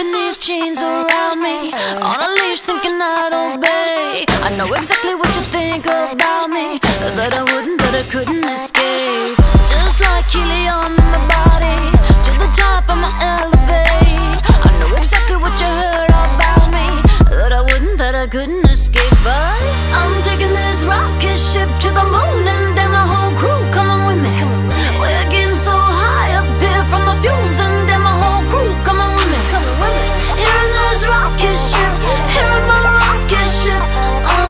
Keeping these chains around me, on a leash thinking I'd obey. I know exactly what you think about me, that I wouldn't, that I couldn't